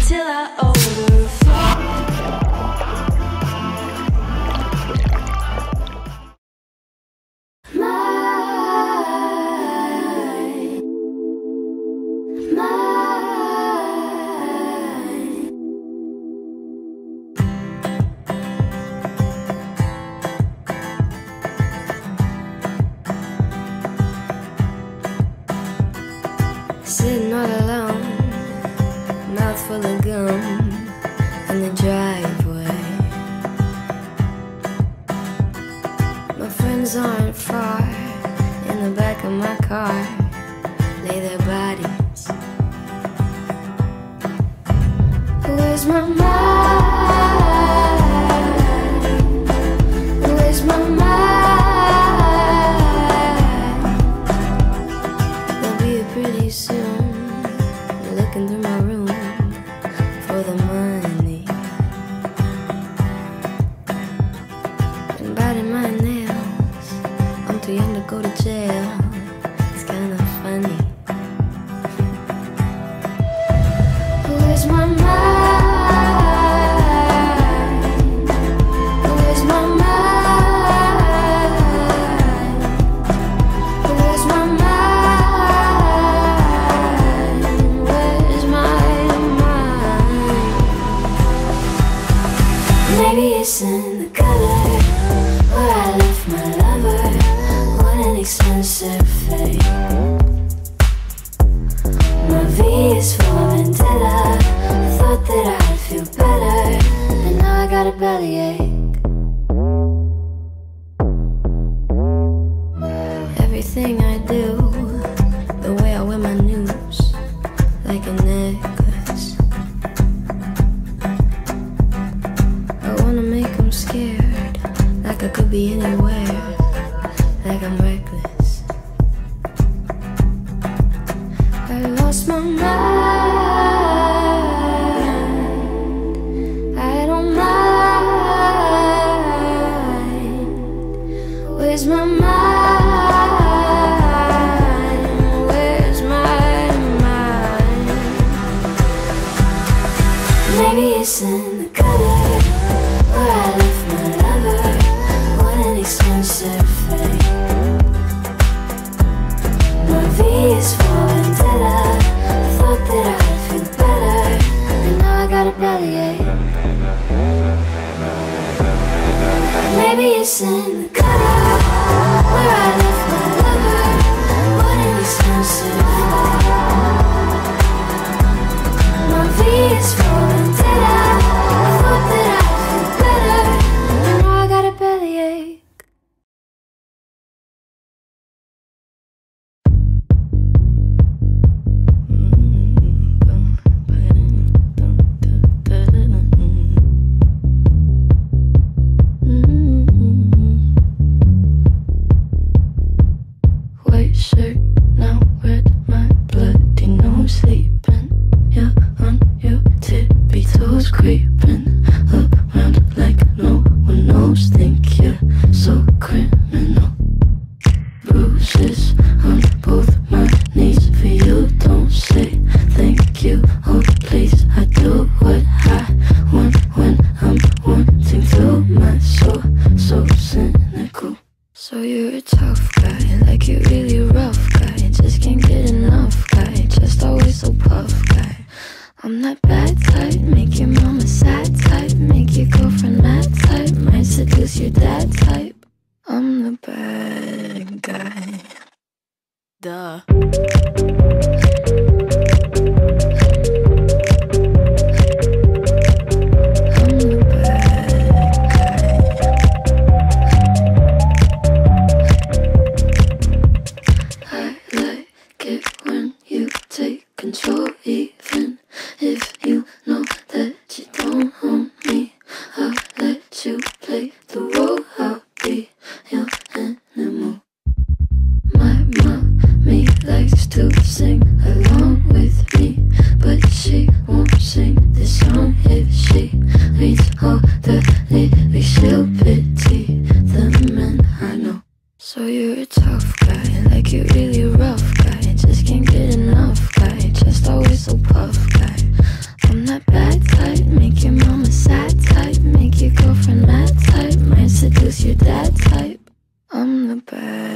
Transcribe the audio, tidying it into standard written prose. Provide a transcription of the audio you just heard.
till I overflow. Sitting all alone, mouth full of gum in the driveway. My friends aren't far, in the back of my car lay their bodies. Where's my mind? Where's my mind? They'll be here pretty soon, looking through my room for the money and biting my nails. I'm too young to go to jail. It's kinda funny. Where's my mind? Where's my mind? Where's my mind? Where's my mind? Maybe it's in the gutter where I left my lover. What an expensive fate. My V is for vendetta. I thought that I'd feel better, and now I got a bellyache. Everything I do, the way I wear my news, like a necklace. I wanna make them scared, like I could be anywhere, like I'm reckless. I lost my mind, I don't mind. Where's my mind? Where's my mind? Maybe it's in the gutter where I left my lover. What an expensive fate. My V is for vendetta. I thought that I'd feel better, and now I got a bellyache. Maybe it's in the gutter where I left my lover. What an expensive fate. My V is for vendetta. I thought that I'd feel better, and now I got a bellyache. White shirt, now red, my bloody nose sleeping. You're on your tippy toes, creeping around like no one knows. Think you're so criminal. Bruises on both my knees for you. Don't say thank you, oh please. I do what I want when I'm wanting to. My soul so cynical. So you're a tough guy, like you're really rough guy. Just can't get enough guy, just always so puff guy. I'm that bad type, make your mama sad type, make your girlfriend mad type, might seduce your dad type. I'm the bad guy. Duh. I'm the bad guy. I like it when you take control, even if you know that you don't own me. I'll let you play the role, I'll be your animal. My mommy likes to sing a I'm the bad